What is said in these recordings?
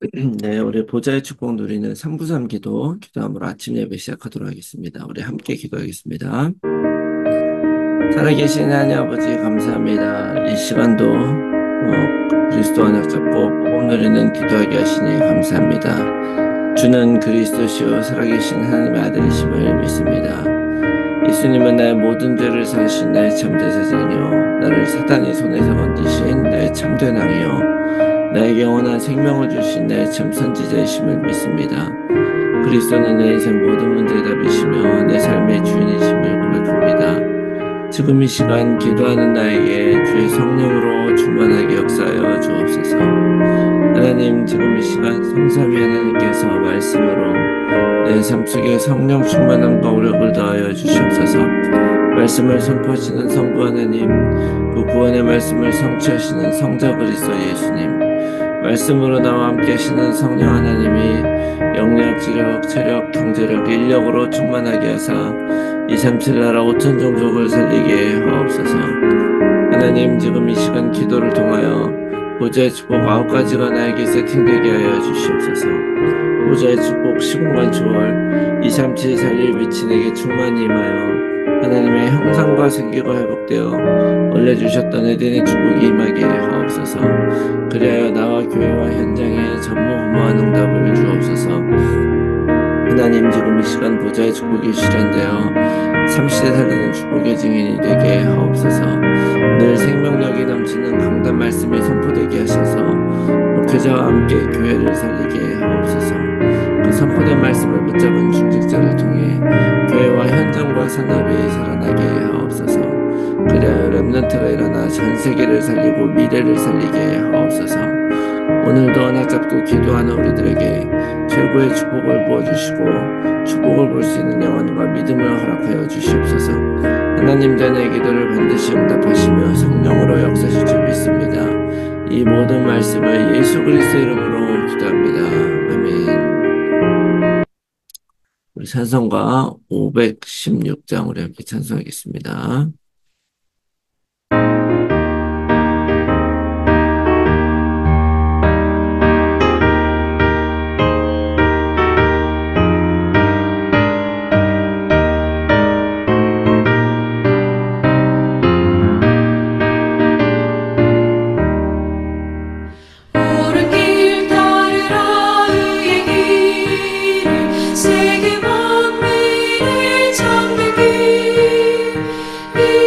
네, 우리 보좌의 축복 누리는 393 기도함으로 아침 예배 시작하도록 하겠습니다. 우리 함께 기도하겠습니다. 살아계신 하나님 아버지 감사합니다. 이 시간도 그리스도 언약 잡고 복음 누리는 기도하게 하시니 감사합니다. 주는 그리스도시요 살아계신 하나님의 아들이심을 믿습니다. 예수님은 나의 모든 죄를 사하신 나의 참된 사장이요 나를 사탄의 손에서 건지신 나의 참된 왕이요 나에게 영원한 생명을 주신 나의 참 선지자이심을 믿습니다. 그리스도는 내 인생 모든 문제의 답이시며 내 삶의 주인이심을 고백합니다. 지금 이 시간 기도하는 나에게 주의 성령으로 충만하게 역사하여 주옵소서. 하나님, 지금 이 시간 성삼위 하나님께서 말씀으로 내 삶 속에 성령 충만함과 오력을 더하여 주시옵소서. 말씀을 선포하시는 성부 하나님, 그 구원의 말씀을 성취하시는 성자 그리스도 예수님, 말씀으로 나와 함께 하시는 성령 하나님이 영력, 지력, 체력, 경제력, 인력으로 충만하게 하사 237 나라 5천 종족을 살리게 하옵소서. 하나님, 지금 이 시간 기도를 통하여 보좌의 축복 9가지가 나에게 세팅되게 하여 주시옵소서. 보좌의 축복 시공간 초월 237 살릴 빛이 내게 충만히 임하여 하나님의 형상과 생기가 회복되어 원래 주셨던 에덴의 축복이 임하게 하옵소서. 그리하여 나와 교회와 현장에 전무후무한 응답을 주옵소서. 하나님, 지금 이 시간 보좌의 축복이 실현되어 3시대 살리는 축복의 증인이 되게 하옵소서. 늘 생명력이 넘치는 강단 말씀이 선포되게 하셔서 목회자와 함께 교회를 살리게 하옵소서. 그 선포된 말씀을 붙잡은 중직자를 통해 교회와 현장과 산업이 살아나게 하옵소서. 그리하여 렘넌트가 일어나 전 세계를 살리고 미래를 살리게 하옵소서. 오늘도 언약 잡고 기도하는 우리들에게 최고의 축복을 부어주시고 축복을 볼 수 있는 영혼과 믿음을 허락하여 주시옵소서. 하나님, 자녀의 기도를 반드시 응답하시며 성령으로 역사하실 줄 믿습니다. 이 모든 말씀을 예수 그리스도 이름으로 기도합니다. 아멘. 우리 찬송가 516장 우리 함께 찬송하겠습니다. 세계 만민을 잠들게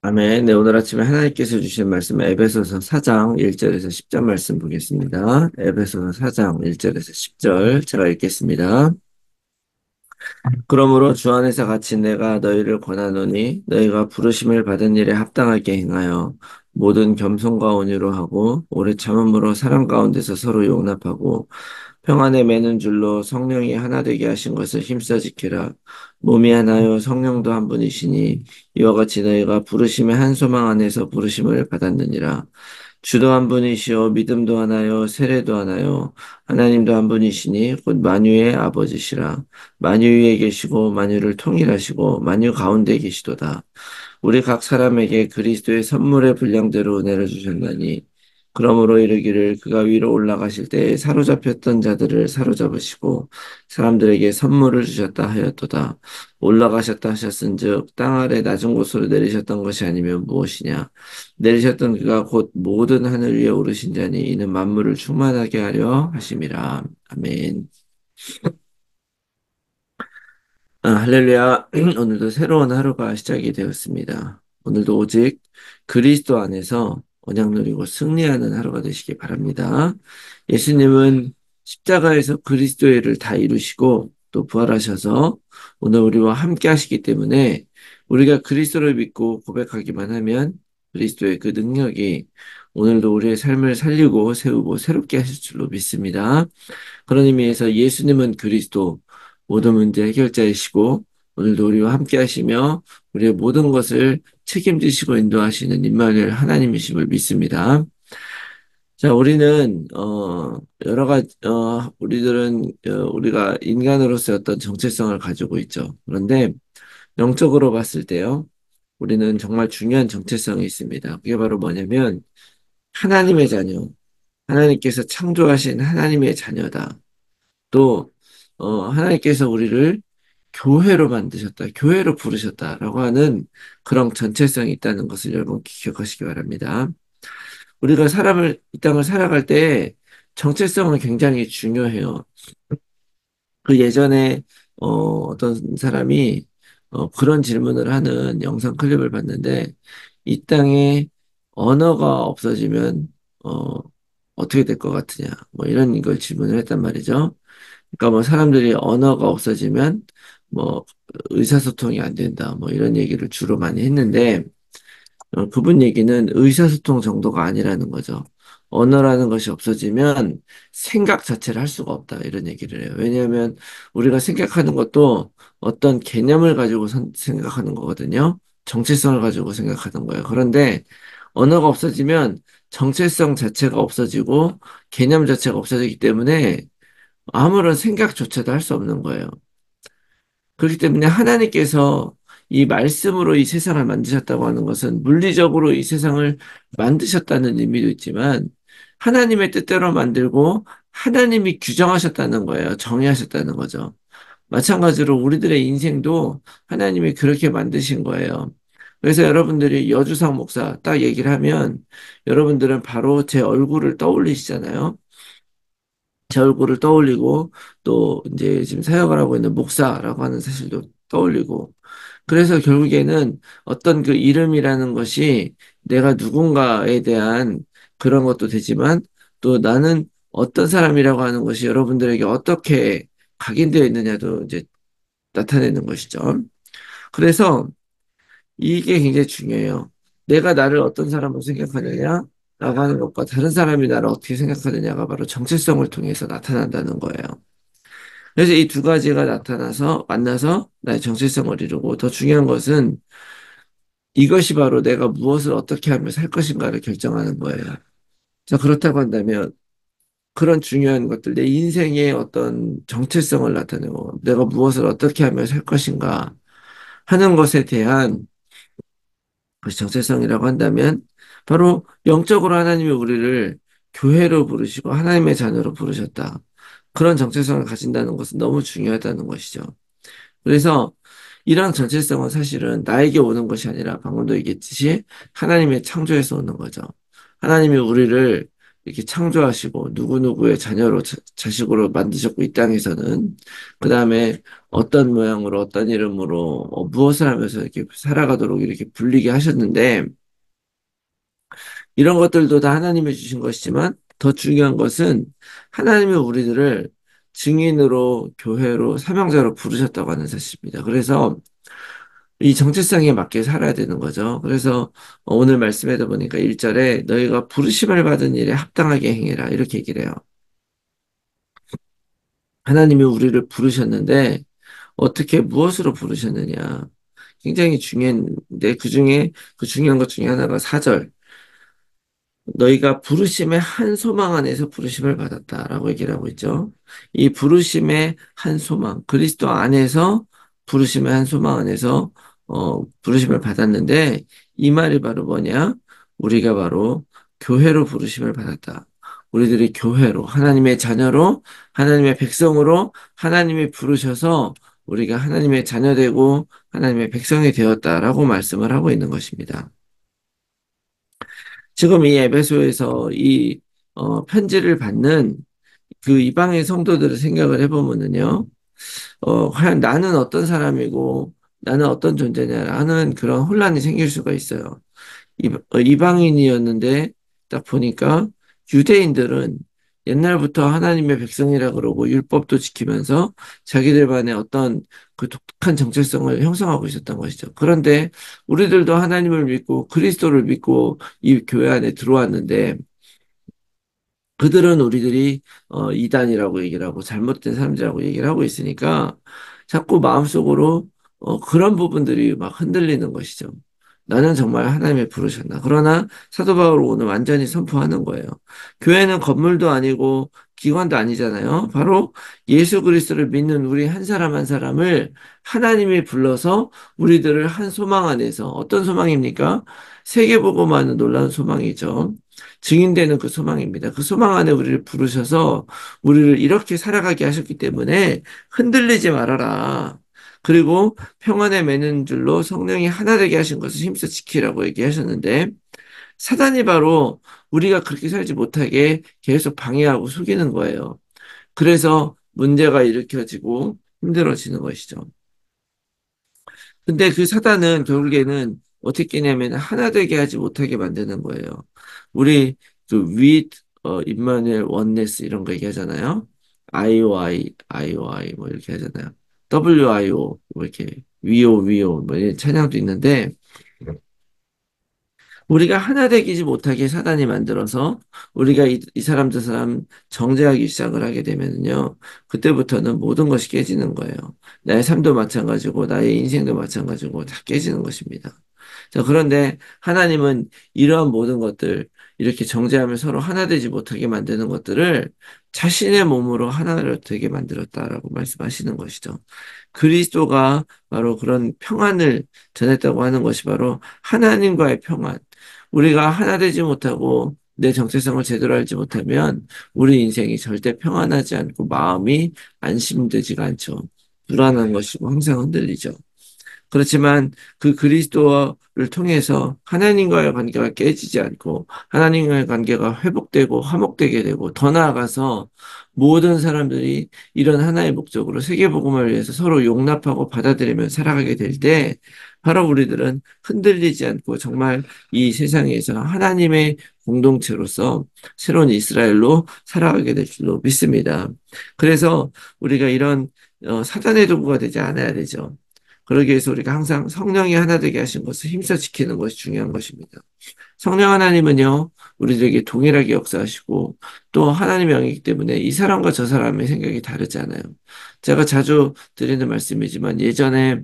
아멘. 네, 오늘 아침에 하나님께서 주신 말씀 에베소서 4장 1절에서 10절 말씀 보겠습니다. 에베소서 4장 1절에서 10절 제가 읽겠습니다. 그러므로 주 안에서 같이 내가 너희를 권하노니 너희가 부르심을 받은 일에 합당하게 행하여 모든 겸손과 온유로 하고 오래 참음으로 사랑 가운데서 서로 용납하고 평안에 매는 줄로 성령이 하나 되게 하신 것을 힘써 지키라. 몸이 하나요 성령도 한 분이시니 이와 같이 너희가 부르심의 한 소망 안에서 부르심을 받았느니라. 주도 한 분이시요 믿음도 하나요 세례도 하나요 하나님도 한 분이시니 곧 만유의 아버지시라. 만유 위에 계시고 만유를 통일하시고 만유 가운데 계시도다. 우리 각 사람에게 그리스도의 선물의 분량대로 은혜를 주셨나니 그러므로 이르기를 그가 위로 올라가실 때에 사로잡혔던 자들을 사로잡으시고 사람들에게 선물을 주셨다 하였도다. 올라가셨다 하셨은즉 땅 아래 낮은 곳으로 내리셨던 것이 아니면 무엇이냐. 내리셨던 그가 곧 모든 하늘 위에 오르신 자니 이는 만물을 충만하게 하려 하심이라. 아멘. 할렐루야. 오늘도 새로운 하루가 시작이 되었습니다. 오늘도 오직 그리스도 안에서 언약 누리고 승리하는 하루가 되시기 바랍니다. 예수님은 십자가에서 그리스도의 일을 다 이루시고 또 부활하셔서 오늘 우리와 함께 하시기 때문에 우리가 그리스도를 믿고 고백하기만 하면 그리스도의 그 능력이 오늘도 우리의 삶을 살리고 세우고 새롭게 하실 줄로 믿습니다. 그런 의미에서 예수님은 그리스도 모든 문제 해결자이시고 오늘도 우리와 함께 하시며 우리의 모든 것을 책임지시고 인도하시는 임마누엘 하나님이심을 믿습니다. 자, 우리는 여러 가지 우리들은 우리가 인간으로서의 어떤 정체성을 가지고 있죠. 그런데 영적으로 봤을 때요. 우리는 정말 중요한 정체성이 있습니다. 그게 바로 뭐냐면 하나님의 자녀, 하나님께서 창조하신 하나님의 자녀다. 또 하나님께서 우리를 교회로 만드셨다, 교회로 부르셨다라고 하는 그런 전체성이 있다는 것을 여러분 기억하시기 바랍니다. 우리가 이 땅을 살아갈 때 정체성은 굉장히 중요해요. 그 예전에 어떤 사람이 그런 질문을 하는 영상 클립을 봤는데 이 땅에 언어가 없어지면 어떻게 될 것 같으냐, 뭐 이런 걸 질문을 했단 말이죠. 그러니까 뭐 사람들이 언어가 없어지면 뭐 의사소통이 안 된다, 뭐 이런 얘기를 주로 많이 했는데 그분 얘기는 의사소통 정도가 아니라는 거죠. 언어라는 것이 없어지면 생각 자체를 할 수가 없다, 이런 얘기를 해요. 왜냐하면 우리가 생각하는 것도 어떤 개념을 가지고 생각하는 거거든요. 정체성을 가지고 생각하는 거예요. 그런데 언어가 없어지면 정체성 자체가 없어지고 개념 자체가 없어지기 때문에 아무런 생각조차도 할 수 없는 거예요. 그렇기 때문에 하나님께서 이 말씀으로 이 세상을 만드셨다고 하는 것은 물리적으로 이 세상을 만드셨다는 의미도 있지만 하나님의 뜻대로 만들고 하나님이 규정하셨다는 거예요. 정의하셨다는 거죠. 마찬가지로 우리들의 인생도 하나님이 그렇게 만드신 거예요. 그래서 여러분들이 여주상 목사 딱 얘기를 하면 여러분들은 바로 제 얼굴을 떠올리시잖아요. 제 얼굴을 떠올리고 또 이제 지금 사역을 하고 있는 목사라고 하는 사실도 떠올리고 그래서 결국에는 어떤 그 이름이라는 것이 내가 누군가에 대한 그런 것도 되지만 또 나는 어떤 사람이라고 하는 것이 여러분들에게 어떻게 각인되어 있느냐도 이제 나타내는 것이죠. 그래서 이게 굉장히 중요해요. 내가 나를 어떤 사람으로 생각하느냐 라고 하는 것과 다른 사람이 나를 어떻게 생각하느냐가 바로 정체성을 통해서 나타난다는 거예요. 그래서 이 두 가지가 만나서 나의 정체성을 이루고 더 중요한 것은 이것이 바로 내가 무엇을 어떻게 하면 살 것인가를 결정하는 거예요. 자, 그렇다고 한다면 그런 중요한 것들, 내 인생의 어떤 정체성을 나타내고 내가 무엇을 어떻게 하면 살 것인가 하는 것에 대한 그것이 정체성이라고 한다면 바로 영적으로 하나님이 우리를 교회로 부르시고 하나님의 자녀로 부르셨다. 그런 정체성을 가진다는 것은 너무 중요하다는 것이죠. 그래서 이런 정체성은 사실은 나에게 오는 것이 아니라 방금도 얘기했듯이 하나님의 창조에서 오는 거죠. 하나님이 우리를 이렇게 창조하시고 누구누구의 자녀로 자식으로 만드셨고 이 땅에서는 그 다음에 어떤 모양으로 어떤 이름으로 무엇을 하면서 이렇게 살아가도록 이렇게 불리게 하셨는데 이런 것들도 다 하나님이 주신 것이지만 더 중요한 것은 하나님이 우리들을 증인으로 교회로 사명자로 부르셨다고 하는 사실입니다. 그래서 이 정체성에 맞게 살아야 되는 거죠. 그래서 오늘 말씀에도 보니까 1절에 너희가 부르심을 받은 일에 합당하게 행해라 이렇게 얘기를 해요. 하나님이 우리를 부르셨는데 어떻게 무엇으로 부르셨느냐. 굉장히 중요한데 그중에 그 중요한 것 중에 하나가 4절 너희가 부르심의 한 소망 안에서 부르심을 받았다라고 얘기를 하고 있죠. 이 부르심의 한 소망, 그리스도 안에서 부르심의 한 소망 안에서 부르심을 받았는데 이 말이 바로 뭐냐? 우리가 바로 교회로 부르심을 받았다. 우리들이 교회로 하나님의 자녀로 하나님의 백성으로 하나님이 부르셔서 우리가 하나님의 자녀되고 하나님의 백성이 되었다라고 말씀을 하고 있는 것입니다. 지금 이 에베소에서 이 편지를 받는 그 이방의 성도들을 생각을 해보면은요, 과연 나는 어떤 사람이고 나는 어떤 존재냐라는 그런 혼란이 생길 수가 있어요. 이방인이었는데 딱 보니까 유대인들은 옛날부터 하나님의 백성이라 그러고 율법도 지키면서 자기들만의 어떤 그 독특한 정체성을 형성하고 있었던 것이죠. 그런데 우리들도 하나님을 믿고 그리스도를 믿고 이 교회 안에 들어왔는데 그들은 우리들이 이단이라고 얘기를 하고 잘못된 사람들이라고 얘기를 하고 있으니까 자꾸 마음속으로 그런 부분들이 막 흔들리는 것이죠. 나는 정말 하나님의 부르셨나. 그러나 사도 바울은 오늘 완전히 선포하는 거예요. 교회는 건물도 아니고 기관도 아니잖아요. 바로 예수 그리스도를 믿는 우리 한 사람 한 사람을 하나님이 불러서 우리들을 한 소망 안에서 어떤 소망입니까? 세계보고만은 놀라운 소망이죠. 증인되는 그 소망입니다. 그 소망 안에 우리를 부르셔서 우리를 이렇게 살아가게 하셨기 때문에 흔들리지 말아라. 그리고 평안에 매는 줄로 성령이 하나 되게 하신 것을 힘써 지키라고 얘기하셨는데 사단이 바로 우리가 그렇게 살지 못하게 계속 방해하고 속이는 거예요. 그래서 문제가 일으켜지고 힘들어지는 것이죠. 근데 그 사단은 결국에는 어떻게 하냐면 하나 되게 하지 못하게 만드는 거예요. 우리 그 with 임마누엘 원네스 이런 거 얘기하잖아요. IOI 뭐 이렇게 하잖아요. WIO 뭐 이렇게 WIO 뭐 이런 찬양도 있는데 우리가 하나 되기지 못하게 사단이 만들어서 우리가 이 사람 저 사람 정죄하기 시작을 하게 되면요. 그때부터는 모든 것이 깨지는 거예요. 나의 삶도 마찬가지고 나의 인생도 마찬가지고 다 깨지는 것입니다. 자, 그런데 하나님은 이러한 모든 것들 이렇게 정죄하며 서로 하나 되지 못하게 만드는 것들을 자신의 몸으로 하나로 되게 만들었다라고 말씀하시는 것이죠. 그리스도가 바로 그런 평안을 전했다고 하는 것이 바로 하나님과의 평안. 우리가 하나 되지 못하고 내 정체성을 제대로 알지 못하면 우리 인생이 절대 평안하지 않고 마음이 안심되지가 않죠. 불안한 것이고 항상 흔들리죠. 그렇지만 그 그리스도를 통해서 하나님과의 관계가 깨지지 않고 하나님과의 관계가 회복되고 화목되게 되고 더 나아가서 모든 사람들이 이런 하나의 목적으로 세계복음을 위해서 서로 용납하고 받아들이며 살아가게 될 때 바로 우리들은 흔들리지 않고 정말 이 세상에서 하나님의 공동체로서 새로운 이스라엘로 살아가게 될 줄로 믿습니다. 그래서 우리가 이런 사단의 도구가 되지 않아야 되죠. 그러기 위해서 우리가 항상 성령이 하나 되게 하신 것을 힘써 지키는 것이 중요한 것입니다. 성령 하나님은요, 우리들에게 동일하게 역사하시고 또 하나님의 영이기 때문에 이 사람과 저 사람의 생각이 다르지 않아요. 제가 자주 드리는 말씀이지만 예전에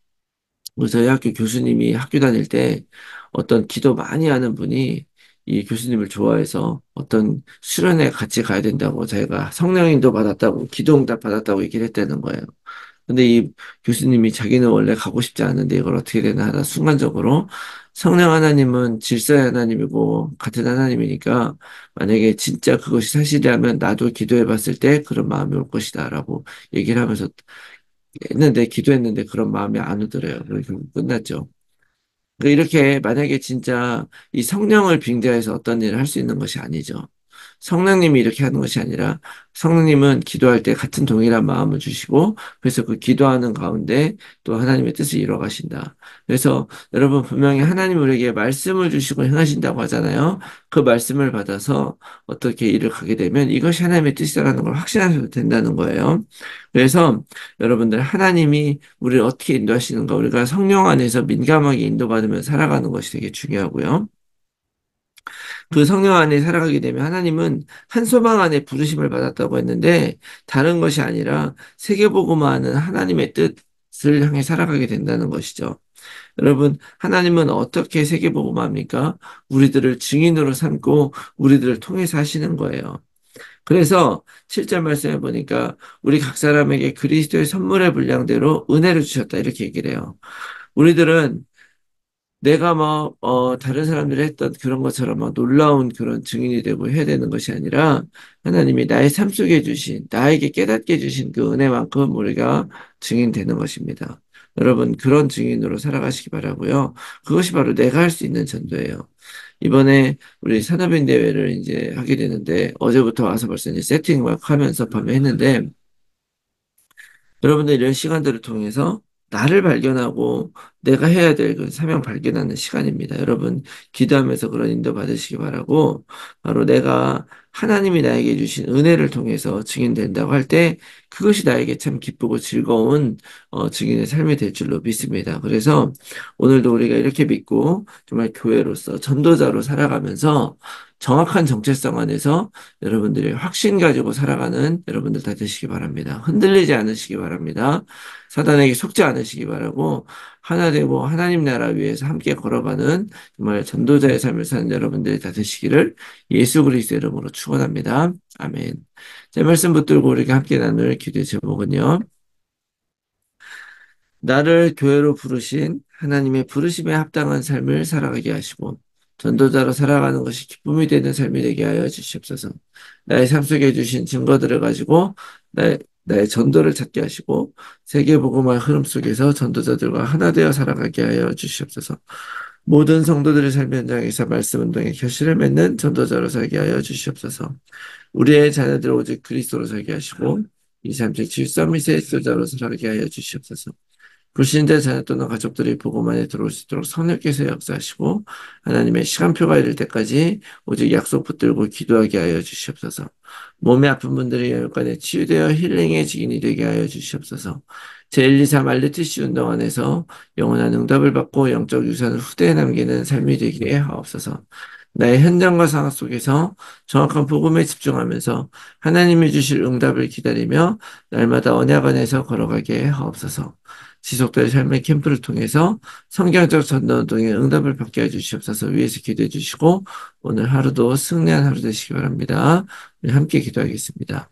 저희 학교 교수님이 학교 다닐 때 어떤 기도 많이 하는 분이 이 교수님을 좋아해서 어떤 수련회 같이 가야 된다고 자기가 성령인도 받았다고 기도응답 받았다고 얘기를 했다는 거예요. 근데 이 교수님이 자기는 원래 가고 싶지 않은데 이걸 어떻게 되나 하다 순간적으로 성령 하나님은 질서의 하나님이고 같은 하나님이니까 만약에 진짜 그것이 사실이라면 나도 기도해 봤을 때 그런 마음이 올 것이다 라고 얘기를 하면서 했는데 기도했는데 그런 마음이 안 오더래요. 그래서 결국 끝났죠. 그러니까 이렇게 만약에 진짜 이 성령을 빙자해서 어떤 일을 할 수 있는 것이 아니죠. 성령님이 이렇게 하는 것이 아니라 성령님은 기도할 때 같은 동일한 마음을 주시고 그래서 그 기도하는 가운데 또 하나님의 뜻을 이루어 가신다. 그래서 여러분 분명히 하나님 우리에게 말씀을 주시고 행하신다고 하잖아요. 그 말씀을 받아서 어떻게 일을 하게 되면 이것이 하나님의 뜻이라는 걸 확신하셔도 된다는 거예요. 그래서 여러분들 하나님이 우리를 어떻게 인도하시는가 우리가 성령 안에서 민감하게 인도받으며 살아가는 것이 되게 중요하고요. 그 성령 안에 살아가게 되면 하나님은 한 소망 안에 부르심을 받았다고 했는데 다른 것이 아니라 세계복음화하는 하나님의 뜻을 향해 살아가게 된다는 것이죠. 여러분, 하나님은 어떻게 세계복음화합니까? 우리들을 증인으로 삼고 우리들을 통해서 하시는 거예요. 그래서 7절 말씀해 보니까 우리 각 사람에게 그리스도의 선물의 분량대로 은혜를 주셨다 이렇게 얘기를 해요. 우리들은 내가 다른 사람들이 했던 그런 것처럼 막 놀라운 그런 증인이 되고 해야 되는 것이 아니라 하나님이 나의 삶 속에 주신, 나에게 깨닫게 주신 그 은혜만큼 우리가 증인되는 것입니다. 여러분, 그런 증인으로 살아가시기 바라고요. 그것이 바로 내가 할 수 있는 전도예요. 이번에 우리 산업인 대회를 이제 하게 되는데 어제부터 와서 벌써 이제 세팅 막 하면서 밤에 했는데 여러분들 이런 시간들을 통해서 나를 발견하고 내가 해야 될 그 사명 발견하는 시간입니다. 여러분, 기도하면서 그런 인도 받으시기 바라고, 바로 내가 하나님이 나에게 주신 은혜를 통해서 증인된다고 할 때, 그것이 나에게 참 기쁘고 즐거운 증인의 삶이 될 줄로 믿습니다. 그래서 오늘도 우리가 이렇게 믿고, 정말 교회로서 전도자로 살아가면서 정확한 정체성 안에서 여러분들이 확신 가지고 살아가는 여러분들 다 되시기 바랍니다. 흔들리지 않으시기 바랍니다. 사단에게 속지 않으시기 바라고 하나 되고 하나님 나라 위해서 함께 걸어가는 정말 전도자의 삶을 사는 여러분들이 다 되시기를 예수 그리스도의 이름으로 축원합니다. 아멘. 제 말씀 붙들고 우리가 함께 나눌 기도의 제목은요. 나를 교회로 부르신 하나님의 부르심에 합당한 삶을 살아가게 하시고 전도자로 살아가는 것이 기쁨이 되는 삶이 되게 하여 주시옵소서. 나의 삶 속에 주신 증거들을 가지고 나의 전도를 찾게 하시고 세계복음화의 흐름 속에서 전도자들과 하나 되어 살아가게 하여 주시옵소서. 모든 성도들의 삶 현장에서 말씀 운동에 결실을 맺는 전도자로 살게 하여 주시옵소서. 우리의 자녀들을 오직 그리스도로 살게 하시고 이 삶적 질서 미세의 소자로 살아가게 하여 주시옵소서. 불신자 자녀 또는 가족들이 복음만에 들어올 수 있도록 성령께서 역사하시고 하나님의 시간표가 이를 때까지 오직 약속 붙들고 기도하게 하여 주시옵소서. 몸에 아픈 분들이 열간에 치유되어 힐링의 증인이 되게 하여 주시옵소서. 제123 알르티시 운동 안에서 영원한 응답을 받고 영적 유산을 후대에 남기는 삶이 되게 하옵소서. 나의 현장과 상황 속에서 정확한 복음에 집중하면서 하나님이 주실 응답을 기다리며 날마다 언약 안에서 걸어가게 하옵소서. 지속될 삶의 캠프를 통해서 성경적 전도운동의 응답을 받게 해주시옵소서. 위에서 기도해 주시고 오늘 하루도 승리한 하루 되시기 바랍니다. 우리 함께 기도하겠습니다.